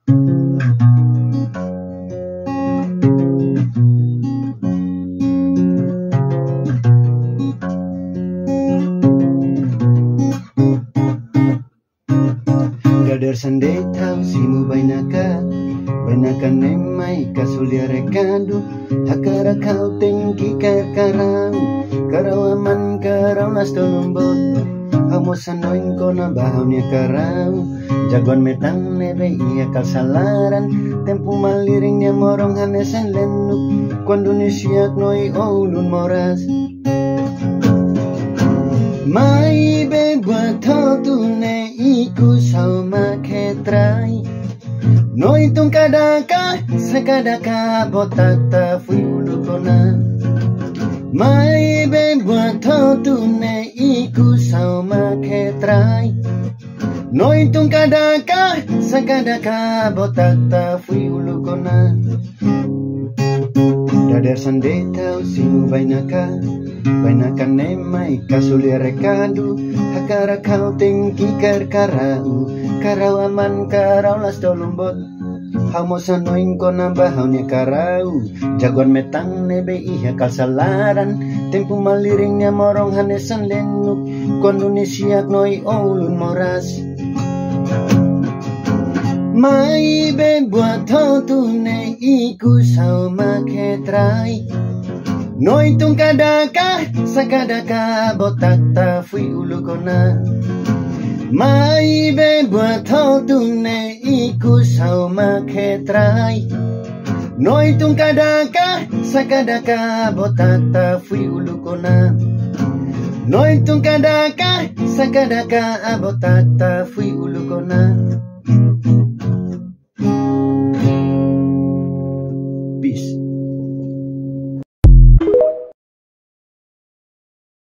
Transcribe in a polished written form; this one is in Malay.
Gadar sandai tau simu bainaka nemai kasulia rekadu hakara kau tinggi karau karau aman karau nas tolumbot hamo sanoin kona bahaunya karau jagoan metang nebe iya kalsalaran tempu maliringnya morong hanesen lenuk kuando nisiak noi ulun moras mai bebuat tu ne iku sama ketrai noi tung kadaka sekadaka botata fulu kona mai bebuat tu ne iku sama ketrai noi tung kadaka sekadaka botata fulu kona dadar sandai tau simu bainaka nemai kasulia rekadu hakara kau tinggi karau karau aman karau las tolumbot hamo sanoin kona bahaunya karau jagoan metang nebe iya kalsalaran tempu maliringnya morong hanesan lenuk kondunisiak noi ulun moras mai bebuat tu ne iku sama ketrai noi tung kadaka sakadaka botata fui ulu kona mai bebuat tu ne iku sama ketrai noi tung kadaka sakadaka botata fui ulu kona noi tung kadaka sakadaka botata fui ulu kona. Peace.